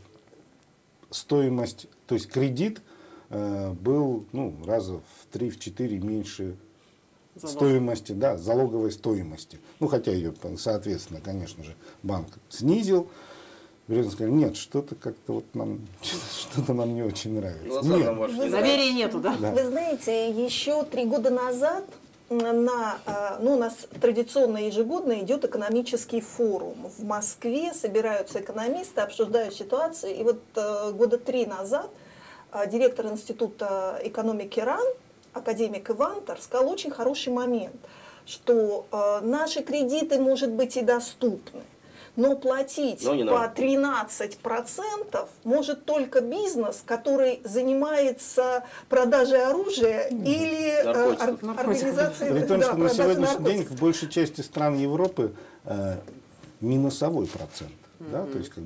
стоимость, то есть кредит э, был ну, раза в три-четыре меньше Залог. стоимости, да, залоговой стоимости. Ну, хотя ее, соответственно, конечно же, банк снизил. Брин сказал, нет, что-то как-то вот нам, что-то нам не очень нравится. глаза Нет. нам ваши не Доверия нравятся. нету, да? Да. Вы знаете, еще три года назад на, э, ну, у нас традиционно ежегодно идет экономический форум. В Москве собираются экономисты, обсуждают ситуацию. И вот э, года три назад э, директор Института экономики РАН, академик Ивантер, сказал очень хороший момент, что э, наши кредиты, может быть, и доступны, но платить Но не по нам. тринадцать процентов может только бизнес, который занимается продажей оружия или э, Наркотиков. ор- организацией При том, да, что на продажи сегодняшний день наркотиков. в большей части стран Европы э, минусовой процент. Да? То есть, как бы,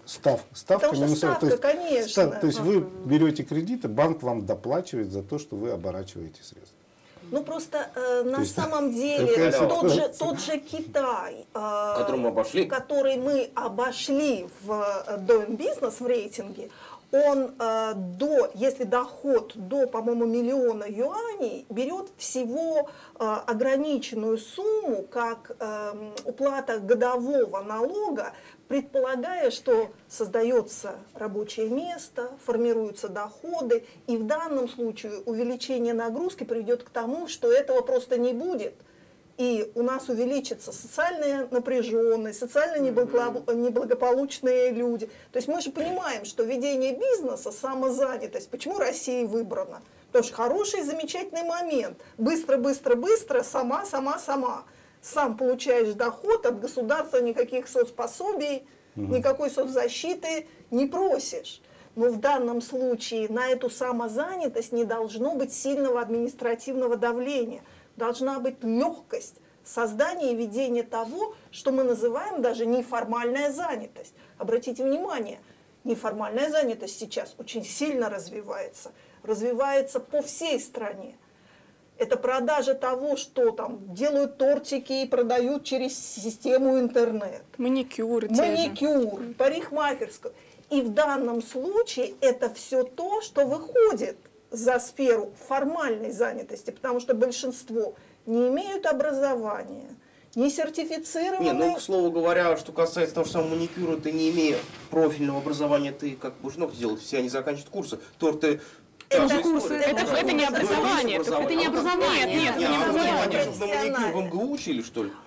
Став, ставка Потому что минусовая. ставка, то есть, конечно. став- то есть вы берете кредиты, банк вам доплачивает за то, что вы оборачиваете средства. Ну просто э, на есть, самом деле какая тот же, ситуация? тот же Китай, э, Который мы обошли. который мы обошли в э, Doing Business в рейтинге, он э, до, если доход до, по-моему, миллиона юаней, берет всего э, ограниченную сумму, как э, уплата годового налога, предполагая, что создается рабочее место, формируются доходы, и в данном случае увеличение нагрузки приведет к тому, что этого просто не будет. И у нас увеличится социальная напряженность, социально неблагополучные люди. То есть мы же понимаем, что ведение бизнеса, самозанятость, почему Россия выбрана? Потому что хороший, замечательный момент. Быстро, быстро, быстро, сама, сама, сама. Сам получаешь доход, от государства никаких соцпособий, никакой соцзащиты не просишь. Но в данном случае на эту самозанятость не должно быть сильного административного давления. Должна быть легкость создания и ведения того, что мы называем даже неформальная занятость. Обратите внимание, неформальная занятость сейчас очень сильно развивается. Развивается по всей стране. Это продажа того, что там делают тортики и продают через систему интернет. Маникюр, те же. Маникюр, парикмахерскую. И в данном случае это все то, что выходит за сферу формальной занятости, потому что большинство не имеют образования, не сертифицированы. Не, ну, к слову говоря, что касается того же самого маникюра, ты не имея профильного образования, ты как будешь ногти делать, все они заканчивают курсы, торты. Это курсы, это, это, это не образование. Ну, Это не образование. Нет, нет, Не, это не а образование. чтобы на маникюр в МГУ учили, что ли?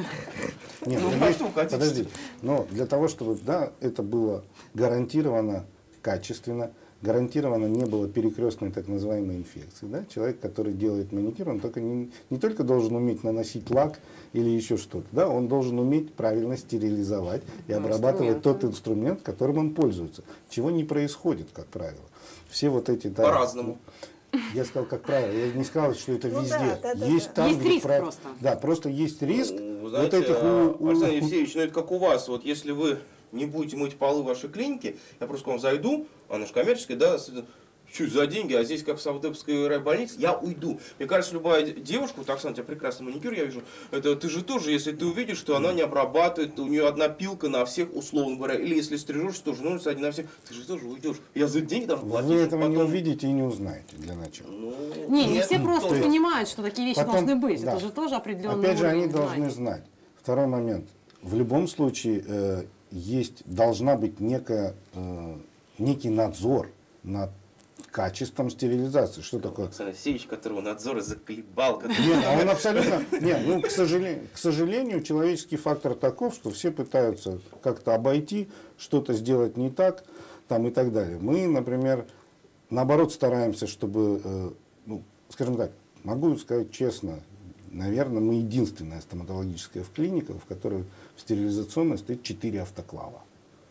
Нет, Ну, ну, а есть- что вы хотите? подожди. Но для того, чтобы да, это было гарантированно качественно, гарантированно не было перекрестной так называемой инфекции. Да? Человек, который делает маникюр, он только не, не только должен уметь наносить лак или еще что-то, да? Он должен уметь правильно стерилизовать и обрабатывать инструмент, тот да. инструмент, которым он пользуется, чего не происходит, как правило. Все вот эти... да, По-разному. Я сказал, как правило, я не сказал, что это Ну везде. да, да, да, есть да. там, Есть где риск прав- просто. Да, просто есть риск. Ну, вы вот знаете, этих а, у- у- Александр Евсеевич, ну это как у вас, вот если вы не будете мыть полы в вашей клинике, я просто к вам зайду, она же коммерческая, да, с- чуть за деньги, а здесь как в Савдепской райбольнице, я уйду. Мне кажется, любая девушка, вот Оксана, у тебя прекрасный маникюр, я вижу, это ты же тоже, если ты увидишь, что она не обрабатывает, у нее одна пилка на всех, условно говоря, или если стрижешься, тоже ножницы один на всех, ты же тоже уйдешь. Я за деньги там платить. Вы этого не потом- увидите и не узнаете для начала. Ну, Не, не нет, все просто тоже. понимают, что такие вещи Потом- должны быть. да. Это же тоже определенный Опять же, они уровень должны знаний. знать. Второй момент. В любом случае э, есть, должна быть некая, э, некий надзор над качеством стерилизации. Что такое? Александр Алексеевич, которого надзор заколебал. который- Нет, а он абсолютно... Нет, ну, к сожалению, к сожалению, человеческий фактор таков, что все пытаются как-то обойти, что-то сделать не так, там и так далее. Мы, например, наоборот стараемся, чтобы, э, ну, скажем так, могу сказать честно, наверное, мы единственная стоматологическая в клинике, в которой в стерилизационной стоит четыре автоклава.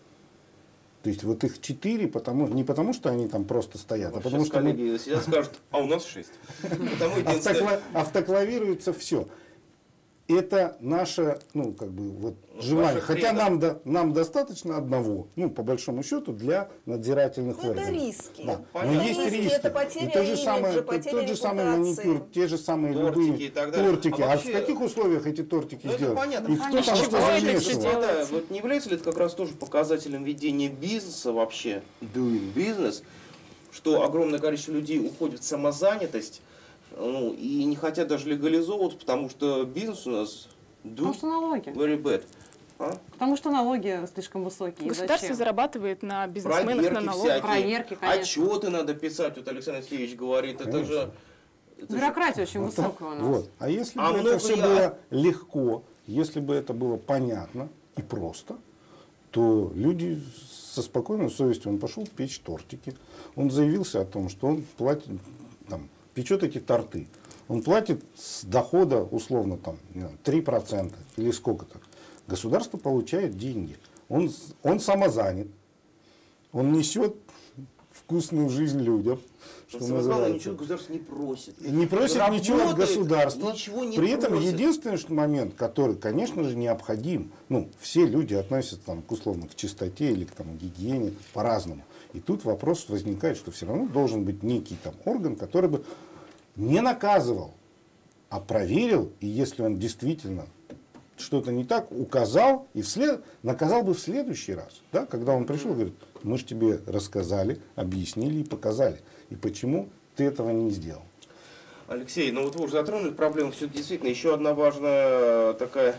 То есть вот их четыре, потому, не потому что они там просто стоят, а потому Сейчас что мы коллеги сидят, скажут, а у нас шесть. Потому единственное- Автокла- автоклавируется все. Это наше, ну, как бы, вот, Ну, желание. ваше Хотя кредо. нам, до- нам достаточно одного, ну, по большому счету, для надзирательных Ну, это органов. риски. Да. Понятно. Но есть Риски, риски. это потеря И то же имиджа, самое, тот- потеря тот же самый репутации. маникюр, те же самые Тортики любые и так далее. тортики. А А, вообще- в каких условиях эти тортики Ну, это сделать? понятно. И кто Конечно, там из что чего это замешивал? всё Да, делается? вот не является ли это как раз тоже показателем ведения бизнеса вообще, doing business, что огромное количество людей уходит в самозанятость, ну, и не хотят даже легализовываться, потому что бизнес у нас Потому do что налоги. very bad. А? Потому что налоги слишком высокие. Государство Зачем? зарабатывает на бизнесменах, на Проверки налогах. всякие. Проверки, конечно. Отчеты надо писать, вот Александр Алексеевич говорит, это Конечно. же... это же- Бюрократия очень Вот так. высокая у нас. Вот. А если А бы много это все я- было легко, если бы это было понятно и просто, то люди со спокойной совестью, он пошел печь тортики, он заявился о том, что он платит, там, печет эти торты, он платит с дохода условно там, не знаю, три процента или сколько-то. Государство получает деньги, он, он самозанят, он несет вкусную жизнь людям, что Самое главное, называется. ничего государство не просит. Не просит Работает, ничего от государства. Ничего не При этом просит. единственный момент, который, конечно же, необходим, ну, все люди относятся там, к условно к чистоте или к там, гигиене по-разному. И тут вопрос возникает, что все равно должен быть некий там орган, который бы не наказывал, а проверил, и если он действительно что-то не так, указал и вслед, наказал бы в следующий раз. Да? Когда он пришел и говорит, мы же тебе рассказали, объяснили и показали. И почему ты этого не сделал? Алексей, ну вот вы уже затронули проблему. Все действительно еще одна важная такая,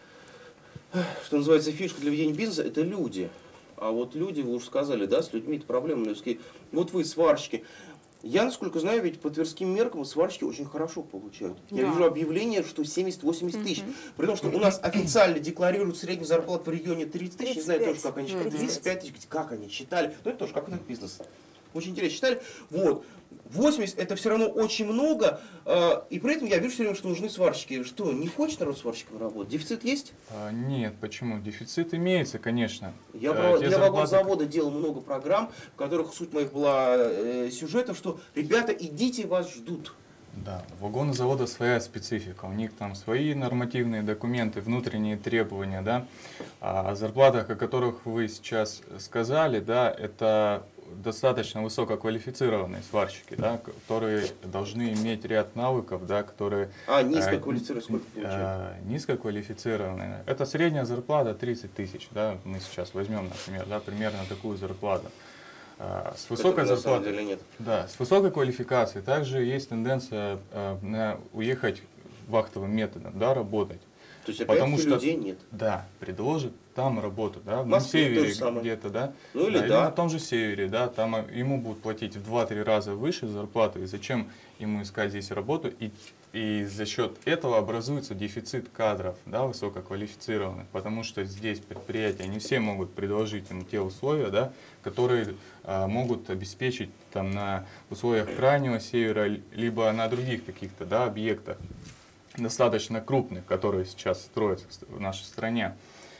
что называется, фишка для ведения бизнеса, это люди. А вот люди, вы уже сказали, да, с людьми это проблемы людские. Вот вы, сварщики. Я, насколько знаю, ведь по тверским меркам сварщики очень хорошо получают. Я Да. вижу объявление, что семьдесят-восемьдесят тысяч. При том, что у нас официально декларируют среднюю зарплату в регионе тридцать тысяч. Не знаю тоже, как они считали. тридцать пять тысяч. Как они считали. Ну, это тоже как этот бизнес. Очень интересно считали. Вот. восемьдесят это все равно очень много. э, И при этом я вижу все время, что нужны сварщики. Что, не хочет народ сварщиком работать? Дефицит есть? А, нет, почему? Дефицит имеется, конечно. Я Э, про- те для зарплаты, вагонзавода делал много программ, в которых суть моих была э, сюжетов, что ребята, идите, вас ждут. Да, у вагона завода своя специфика, у них там свои нормативные документы, внутренние требования, да. А о зарплатах, о которых вы сейчас сказали, да, это достаточно высококвалифицированные сварщики, да, которые должны иметь ряд навыков, да, которые... А, э, низкоквалифицированные сколько получают? э, низкоквалифицированные. Это средняя зарплата тридцать тысяч, да, мы сейчас возьмем, например, да, примерно такую зарплату. Э, С высокой Это на самом зарплатой, деле нет. да, с высокой квалификацией также есть тенденция э, на уехать вахтовым методом, да, работать. То есть Потому опять-таки что- людей нет. Да, предложит там работу, да, В на Москве то севере же самое. где-то, да, Ну или да, да. на том же севере, да, там э, ему будут платить в два-три раза выше зарплату, и зачем ему искать здесь работу, и, и за счет этого образуется дефицит кадров, да, высококвалифицированных, потому что здесь предприятия не все могут предложить им те условия, да, которые а, могут обеспечить там на условиях крайнего севера, либо на других каких-то, да, объектах, достаточно крупных, которые сейчас строятся в нашей стране.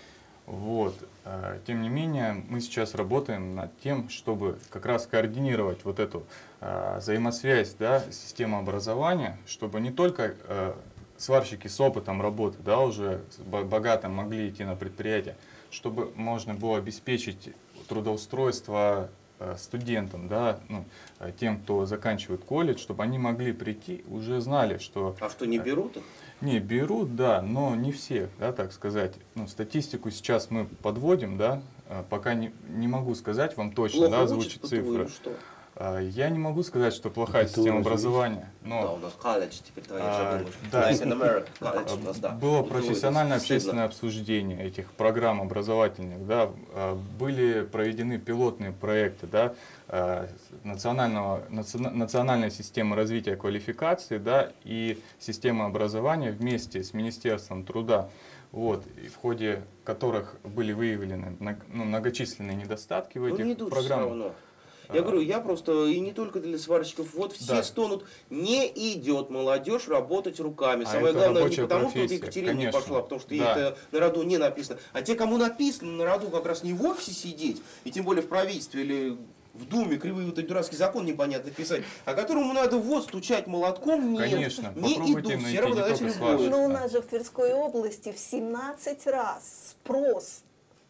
Вот. а, Тем не менее, мы сейчас работаем над тем, чтобы как раз координировать вот эту а, взаимосвязь, да, системы образования, чтобы не только а, сварщики с опытом работы, да, уже с бо- богато могли идти на предприятие, чтобы можно было обеспечить трудоустройство а, студентам, да, ну, а, тем, кто заканчивает колледж, чтобы они могли прийти, уже знали, что... А что, не берут их? Не, берут, да, но не всех, да, так сказать. Ну, статистику сейчас мы подводим, да, а, пока не, не могу сказать вам точно, Плохо да, учат, озвучить по-твоему, цифры. что? А, Я не могу сказать, что плохая Это система разве образования, Да, но у нас колледж теперь, твоя А, думаешь. да. Like in America, колледж у нас, да. а, было Вот профессиональное это стыдно. общественное обсуждение этих программ образовательных, да, а, были проведены пилотные проекты, да, а, национального, национа- национальной системы развития квалификации, да, и системы образования вместе с Министерством труда, вот, и в ходе которых были выявлены мног- ну, многочисленные недостатки в Ну, этих не идут все программах. равно. Я говорю, я просто, и не только для сварщиков, вот все Да. стонут, не идет молодежь работать руками. А Самое это главное, не рабочая потому, что вот профессия, Екатерина не конечно. пошла, потому что Да. это на роду не написано. А те, кому написано на роду как раз не в офисе сидеть, и тем более в правительстве или в Думе кривые вот этот дурацкий закон непонятно писать, а которому надо вот стучать молотком, нет, Конечно, не попробуйте идут, найти все не работодатели только сварщиков. воют. Но у нас же в Тверской области в семнадцать раз спрос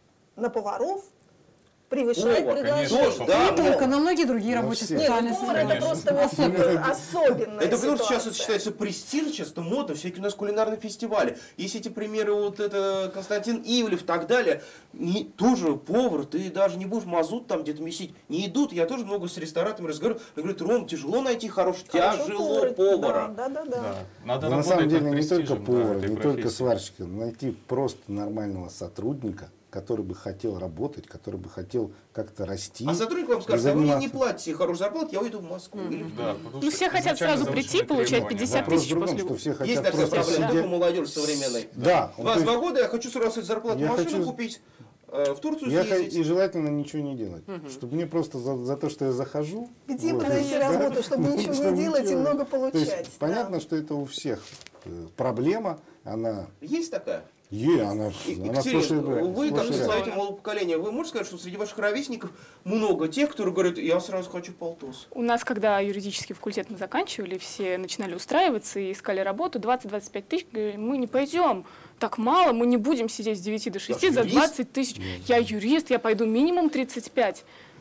на поваров превышает Повар, предложение. конечно, Да, Не но- только, на многие другие На рабочие все. Нет, специальности. повар это Конечно. просто вот Особенно. особенная Это потому что сейчас это ситуация. считается престижем, сейчас это мода, всякие у нас кулинарные фестивали. Есть эти примеры, вот это Константин Ивлев и так далее. Не, тоже повар, ты даже не будешь мазут там где-то месить. Не идут, я тоже много с рестораторами разговариваю. Они говорят, Ром, тяжело найти хорошего, Хорошо тяжело повар, повара. Да, да, да. Да. Надо Но на работать самом деле над не только престижем, да, повара, этой не только профессии. сварщика, найти просто нормального сотрудника, который бы хотел работать, который бы хотел как-то расти. А сотрудник вам и скажет, а вы мне не заниматься. платите хорошую зарплату, я уйду в Москву. Или в Да, Киев». потому Ну, что все хотят изначально сразу прийти, завышенные получать требования. пятьдесят Вопрос в тысяч другом, после что вуза. все хотят Есть такая просто проблема сидеть. у молодежи современной. Да, он, то Два, есть два года я хочу сразу зарплату Я машину хочу- купить, э, в Турцию я хо- съездить. и желательно ничего не делать. Чтобы мне просто за, за то, что я захожу. Где вот, найти да, работу, чтобы ничего чтобы не делать и много То есть получать? понятно, Да. что это у всех э, проблема, она Есть такая? Е, она, И- она Екатерина, сплошь и рядом, вы как сплошь и рядом. представитель молодого поколения, вы можете сказать, что среди ваших ровесников много тех, которые говорят, я сразу хочу полтос? У нас, когда юридический факультет мы заканчивали, все начинали устраиваться и искали работу, двадцать-двадцать пять тысяч, говорили, мы не пойдем, так мало, мы не будем сидеть с девяти до шести за юрист? двадцать тысяч. Я юрист, я пойду минимум тридцать пять.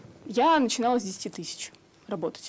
Я начинала с десяти тысяч работать.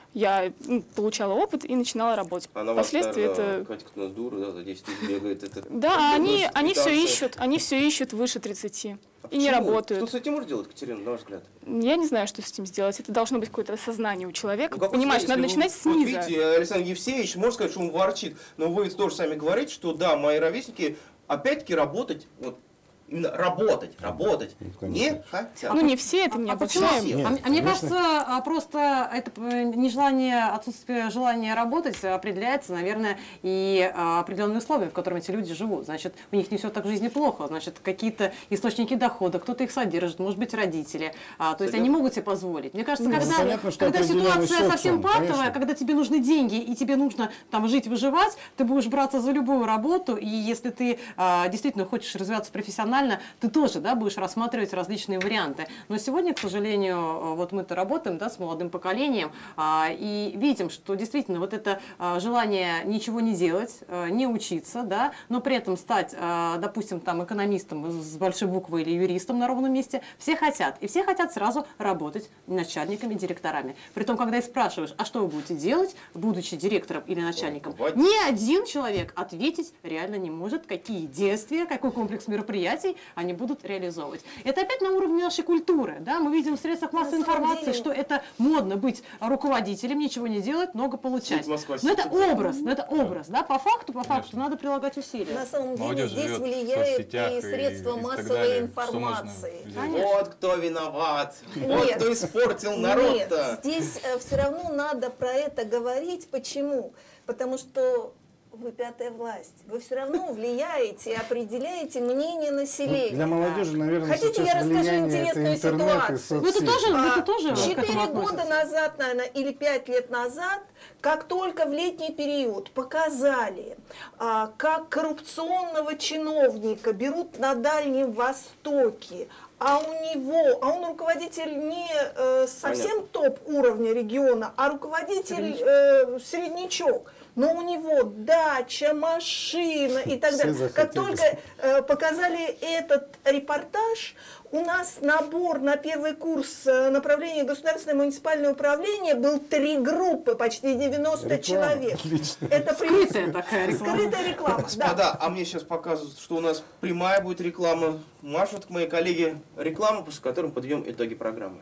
Я ну, получала опыт и начинала работать. А на вас, Впоследствии наверное, это... Катя, у нас дура, да, за десять тысяч бегает. Это... Да, они, это они все квитанция. ищут, они все ищут выше тридцати. А И не почему? работают. Что с этим можно делать, Катерина, на ваш взгляд? Я не знаю, что с этим сделать. Это должно быть какое-то осознание у человека. Ну, как Понимаешь, вы надо знаете, начинать вы- снизу. Вот видите, Александр Евсеевич, можно сказать, что он ворчит, но вы тоже сами говорите, что да, мои ровесники опять-таки работать, вот именно работать, работать Ну, не конечно. хотят. Ну, не все, это не А почему? обучаем. Нет, А, а мне конечно. кажется, а, просто это э, нежелание, отсутствие желания работать определяется, наверное, и а, определенные условия, в которых эти люди живут. Значит, у них не все так в жизни плохо. Значит, какие-то источники дохода, кто-то их содержит, может быть, родители. А, то есть они могут себе позволить. Мне кажется, Ну, когда, понятно, что когда определенный ситуация совсем социум, патовая, конечно. когда тебе нужны деньги и тебе нужно там жить, выживать, ты будешь браться за любую работу, и если ты а, действительно хочешь развиваться профессионально, ты тоже, да, будешь рассматривать различные варианты. Но сегодня, к сожалению, вот мы-то работаем, да, с молодым поколением а, и видим, что действительно вот это а, желание ничего не делать, а, не учиться, да, но при этом стать, а, допустим, там экономистом с большой буквы или юристом на ровном месте, все хотят. И все хотят сразу работать начальниками, директорами. Притом, когда их спрашиваешь, а что вы будете делать, будучи директором или начальником, Руководитель. ни один человек ответить реально не может, какие действия, какой комплекс мероприятий они будут реализовывать. Это опять на уровне нашей культуры. Да? Мы видим в средствах массовой На самом информации, деле- что это модно быть руководителем, ничего не делать, много получать. Сидит Москва, Но это сидит. образ, но это образ. Да? По факту, по факту Конечно. надо прилагать усилия. На самом деле Молодежь здесь живет в влияет соцсетях и и- средства и так массовой далее. Что информации. можно взять? Конечно. Вот кто виноват, вот Нет. кто испортил Нет, народ-то. здесь все равно надо про это говорить. Почему? Потому что вы пятая власть. Вы все равно влияете и определяете мнение населения. Ну, Для молодежи, наверное, Хотите, сейчас я расскажу влияние это интересную интернет и ситуацию? Ну, это соцсети. тоже, А, это тоже к этому Четыре года относится. назад, наверное, или пять лет назад, как только в летний период показали, а, как коррупционного чиновника берут на Дальнем Востоке, а у него, а он руководитель не э, совсем топ уровня региона, а руководитель э, среднячок. Но у него дача, машина и так Все далее. Как захотели. только э, показали этот репортаж, у нас набор на первый курс э, направления государственное муниципальное управление был три группы, почти девяносто Реклама. человек. Отлично. Это при- Скрытая такая реклама. Скрытая реклама, да. Господа, а мне сейчас показывают, что у нас прямая будет реклама. Машут к моей коллеге рекламу, после которой мы подведем итоги программы.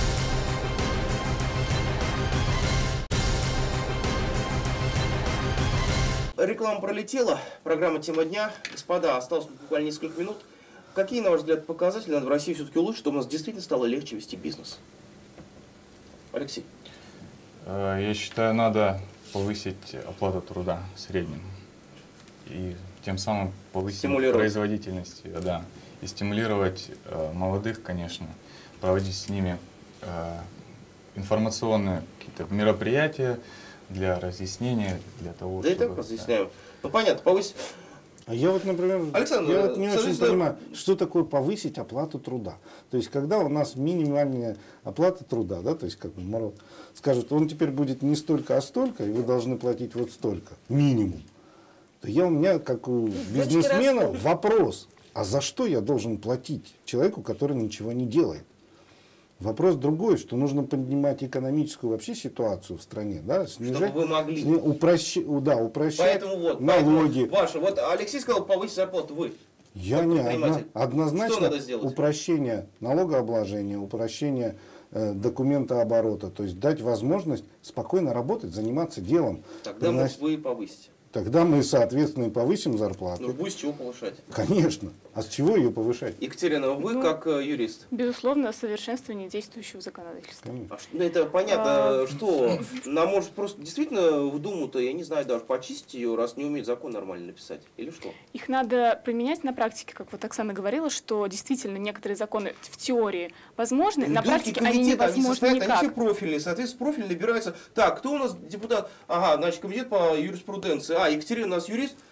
Реклама пролетела, программа «Тема дня». Господа, осталось буквально несколько минут. Какие, на ваш взгляд, показатели надо в России все-таки улучшить, чтобы у нас действительно стало легче вести бизнес? Алексей. Э, Я считаю, надо повысить оплату труда в среднем. И тем самым повысить Стимулировать. производительность ее, да. И стимулировать э, молодых, конечно, проводить с ними э, информационные какие-то мероприятия для разъяснения, для того, Да и чтобы... так разъясняю. Ну понятно, повысить. А я вот, например, Александр, я вот не очень соответственно- понимаю, что такое повысить оплату труда. То есть, когда у нас минимальная оплата труда, да, то есть, как бы народ скажет, он теперь будет не столько, а столько, и вы должны платить вот столько, минимум. То я, у меня, как у бизнесмена, растут. вопрос, а за что я должен платить человеку, который ничего не делает? Вопрос другой, что нужно поднимать экономическую вообще ситуацию в стране, да, снижать, вы могли. сни- упрощ- да, упрощать Поэтому вот, налоги. поэтому ваше. Вот Алексей сказал повысить зарплату. Вы. Я как не предприниматель. одно- однозначно Что надо сделать? упрощение налогообложения, упрощение э, документооборота, то есть дать возможность спокойно работать, заниматься делом. Тогда, Приносить- может, вы и повысите. Тогда мы, соответственно, и повысим зарплату. Ну, будет с чего повышать. Конечно. А с чего ее повышать? Екатерина, вы Ну, как э, юрист. Безусловно, совершенствование действующего законодательства. Конечно. А ш- ну, это понятно, что нам может просто действительно в Думу-то, я не знаю, даже почистить ее, раз не умеет закон нормально написать. Или что? Их надо применять на практике, как вот Оксана говорила, что действительно некоторые законы в теории возможны, на Думский практике они комитет, они невозможны состоят, они все никак. профильные, соответственно, профиль набирается. Так, кто у нас депутат? Ага, значит, комитет по юриспруденции. А, Екатерина у нас юрист.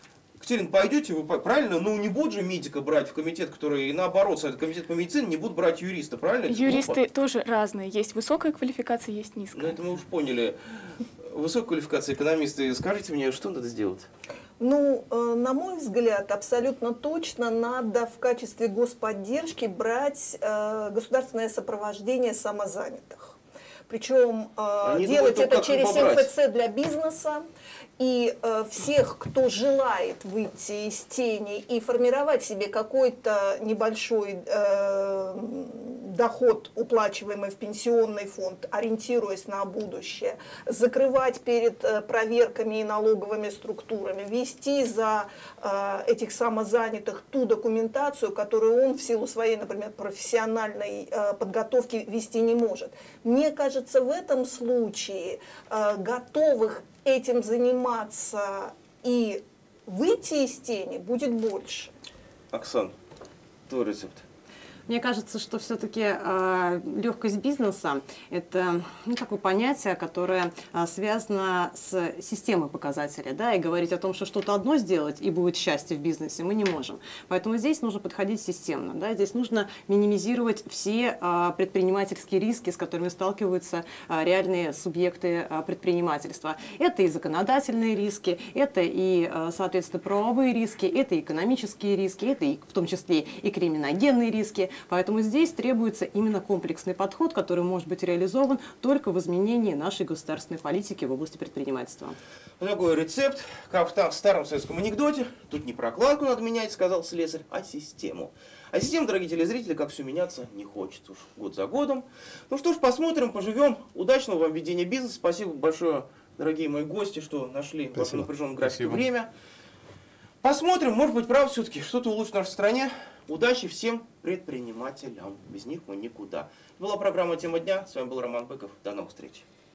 Екатерина, пойдете вы, правильно? Ну, не будут же медика брать в комитет, который, и наоборот, комитет по медицине, не будут брать юриста, правильно? Юристы тоже разные. Есть высокая квалификация, есть низкая. Ну, это мы уж поняли. Высокая квалификация экономисты. Скажите мне, что надо сделать? Ну, на мой взгляд, абсолютно точно надо в качестве господдержки брать государственное сопровождение самозанятых. Причем Они делать думают, это через эн эф цэ для бизнеса. И э, всех, кто желает выйти из тени и формировать себе какой-то небольшой э, доход, уплачиваемый в пенсионный фонд, ориентируясь на будущее, закрывать перед э, проверками и налоговыми структурами, вести за э, этих самозанятых ту документацию, которую он в силу своей, например, профессиональной э, подготовки вести не может. Мне кажется, в этом случае э, готовых этим заниматься и выйти из тени будет больше. Оксана, твой рецепт. Мне кажется, что все-таки э, легкость бизнеса – это ну, такое понятие, которое э, связано с системой показателей. Да, и говорить о том, что что-то одно сделать и будет счастье в бизнесе, мы не можем. Поэтому здесь нужно подходить системно. Да, здесь нужно минимизировать все э, предпринимательские риски, с которыми сталкиваются э, реальные субъекты э, предпринимательства. Это и законодательные риски, это и, э, соответственно, правовые риски, это и экономические риски, это и, в том числе и криминогенные риски. Поэтому здесь требуется именно комплексный подход, который может быть реализован только в изменении нашей государственной политики в области предпринимательства. Такой рецепт, как в старом советском анекдоте. Тут не прокладку надо менять, сказал слесарь, а систему. А система, дорогие телезрители, как все меняться не хочется уж год за годом. Ну что ж, посмотрим, поживем. Удачного вам ведения бизнеса. Спасибо большое, дорогие мои гости, что нашли в вашем напряженном графике время. Посмотрим, может быть, правда, все-таки что-то улучшит в нашей стране. Удачи всем предпринимателям. Без них мы никуда. Была программа «Тема дня». С вами был Роман Быков. До новых встреч.